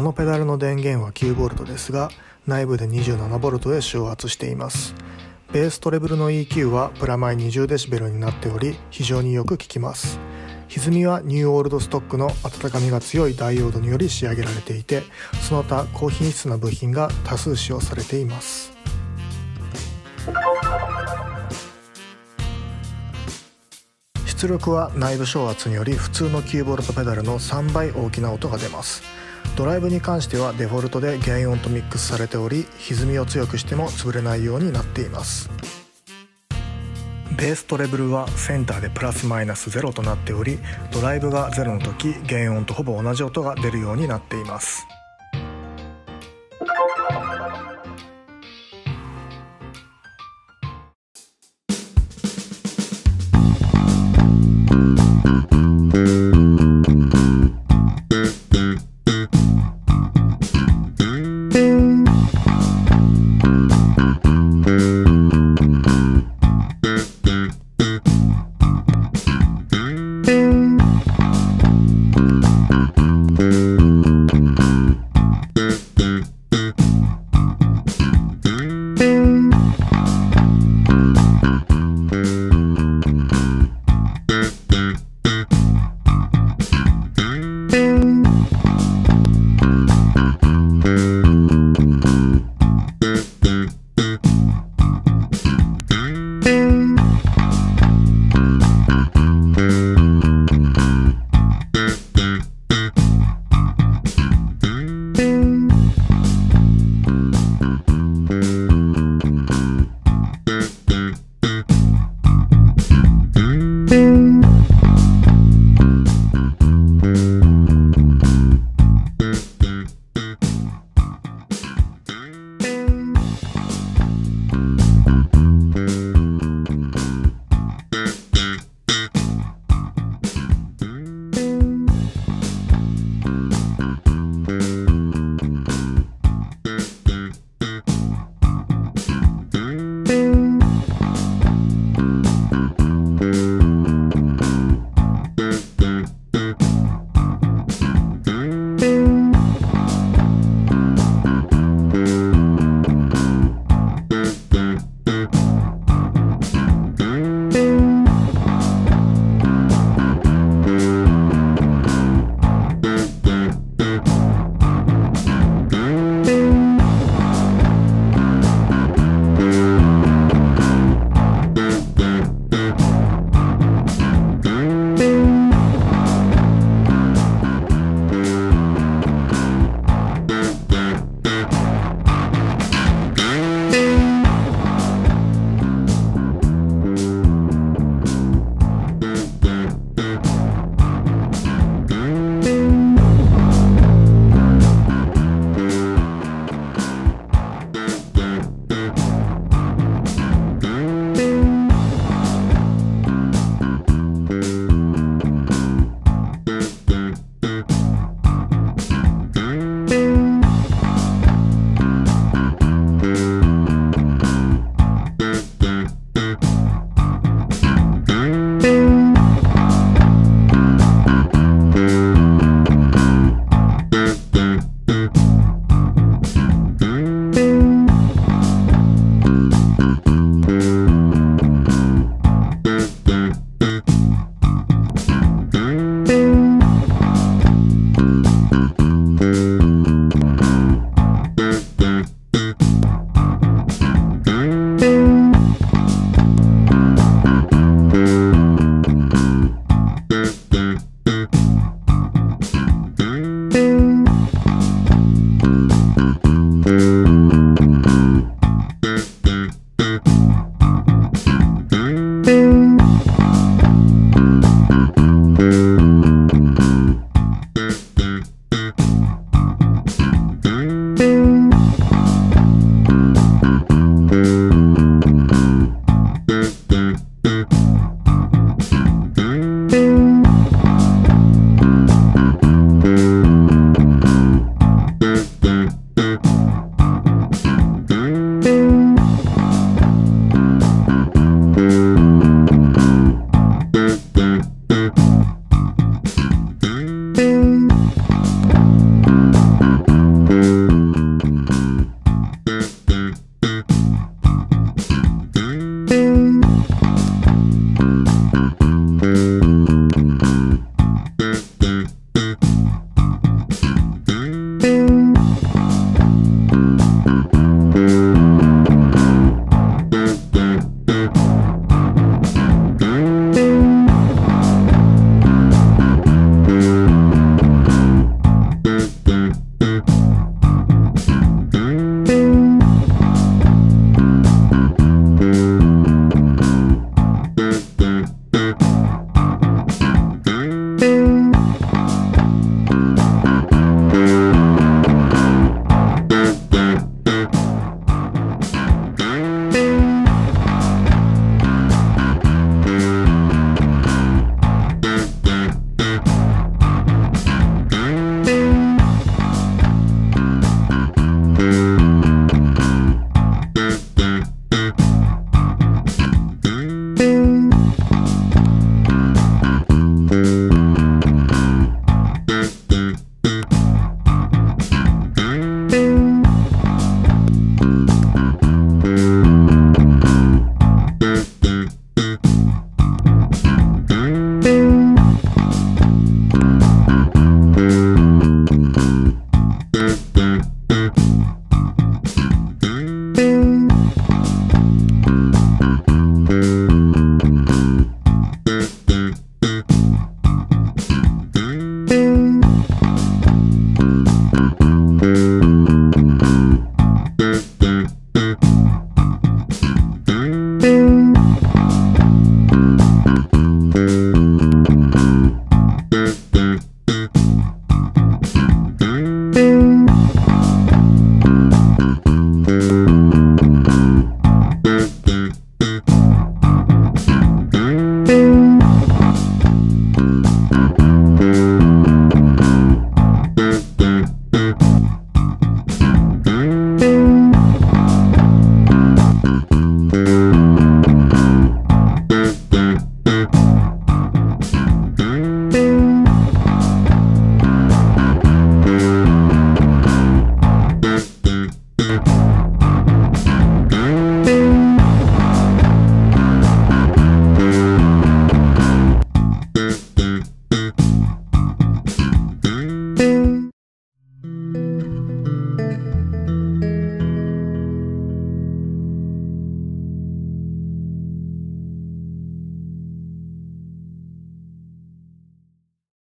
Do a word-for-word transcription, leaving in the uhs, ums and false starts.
このペダルの電源は きゅうボルト ですが、内部で にじゅうななボルト で昇圧しています。ベーストレブルの イーキュー はプラマイ にじゅうデシベル になっており、非常によく効きます。歪みはニューオールドストックの温かみが強いダイオードにより仕上げられていて、その他高品質な部品が多数使用されています。出力は内部昇圧により普通の きゅうボルト ペダルのさんばい大きな音が出ます。ドライブに関してはデフォルトで原音とミックスされており、歪みを強くしても潰れないようになっています。ベースとレベルはセンターでプラスマイナスゼロとなっており、ドライブがゼロの時原音とほぼ同じ音が出るようになっています。